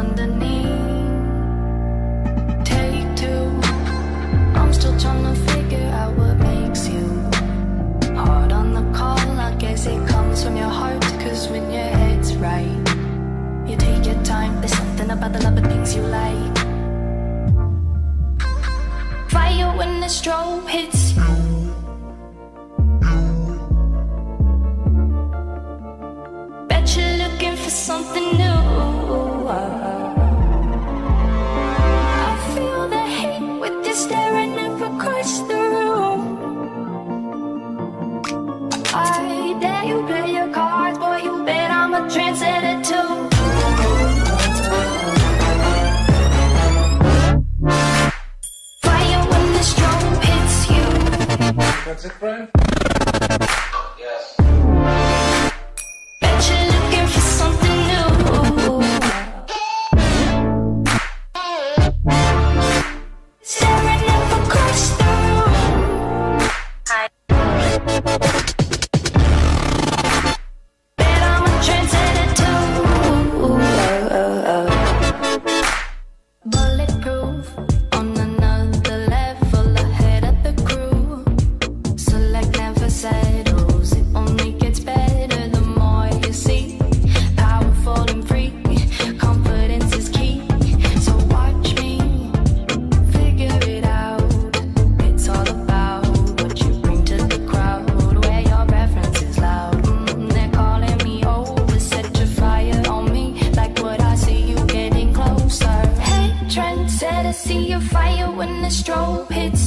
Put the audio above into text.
underneath. Take two. I'm still trying to figure out what makes you hard on the call. I guess it comes from your heart, cause when your head's right, you take your time. There's something about the love of things you like. Fire when the strobe hits you. Bet you're looking for something new. I feel the hate with you staring across the room. I dare you play your cards, boy, you bet I'm a trendsetter too. Fire when the strobe hits you. That's it, Brian? Yes. Bet you're looking for something new. Staring across the room. Bet I'm a trendsetter too. Bulletproof, on another level, ahead of the crew. Select never settles, it only gets better the more you see. Powerful and free, confidence is key. So watch me figure it out. It's all about what you bring to the crowd, where your reference is loud. They're calling me over, set your fire on me. Like what I see, you getting closer. Hey, trendsetter, see your fire when the strobe hits